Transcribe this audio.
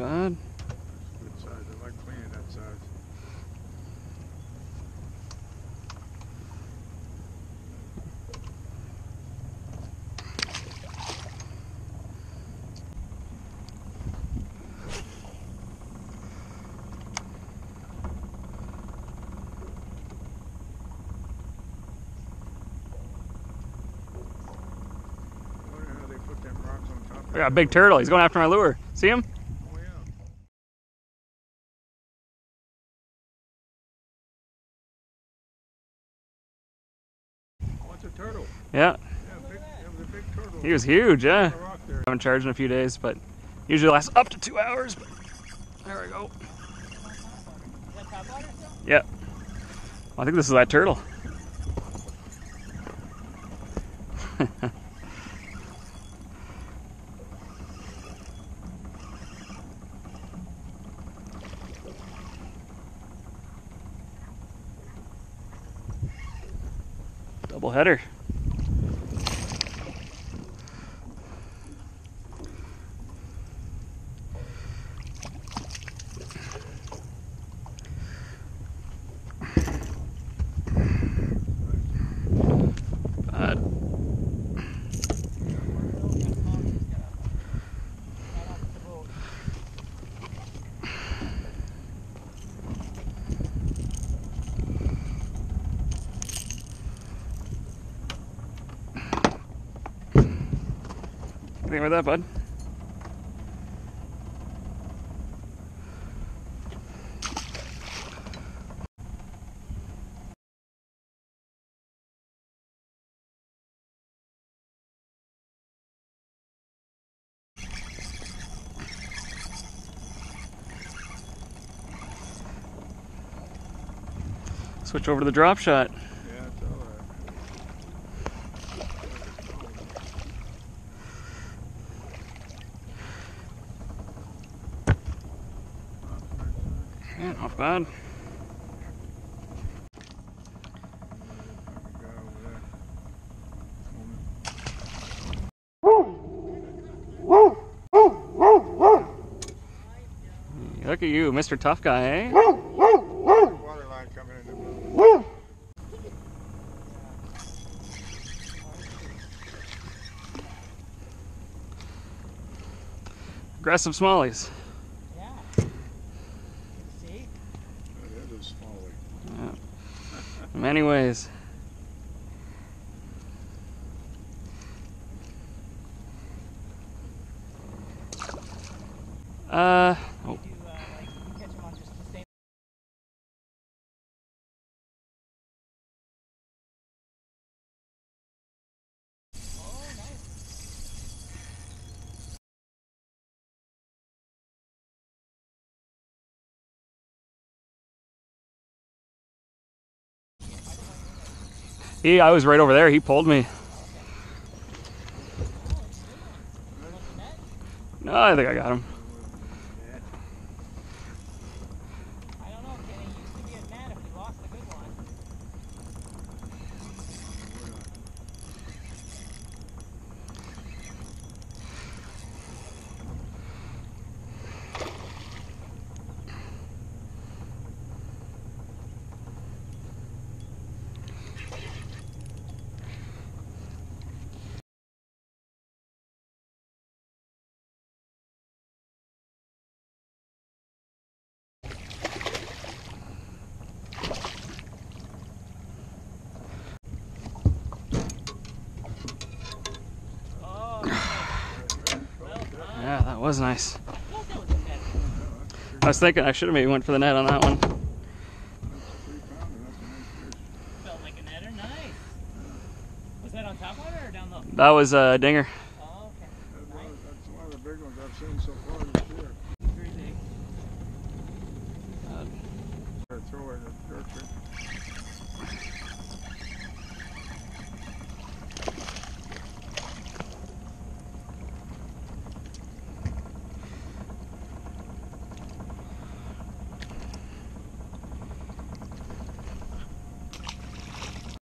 bad. Good size. I like cleaning that size. I got a big turtle. He's going after my lure. See him? Oh, yeah. Oh, it's a turtle. Yeah. Yeah, that was a big turtle. He was huge, yeah. I haven't charged in a few days, but usually lasts up to 2 hours. But there we go. Yeah. I think this is that turtle. Double header. Bad. Anything with that, bud? Switch over to the drop shot. Yeah, it's all right. Yeah, not bad. Look at you, Mr. Tough Guy, eh? Water line coming in the blue. Aggressive smallies. Yeah. See? That is smallie. Yeah. In many ways. Oh. Like, catch them on just the same. Oh, nice. I was right over there. He pulled me. No, I think I got him. I don't know, Kenny. You used to get mad if we lost a good one. Yeah, that was nice. I was thinking I should have maybe went for the net on that one. That's a 3-pounder. That's a nice fish. Felt like a netter. Nice. Was that on top water or down low? That was a dinger. Oh, okay. That's one of the big ones I've seen so far this year. Very big. Throw it in the dirt.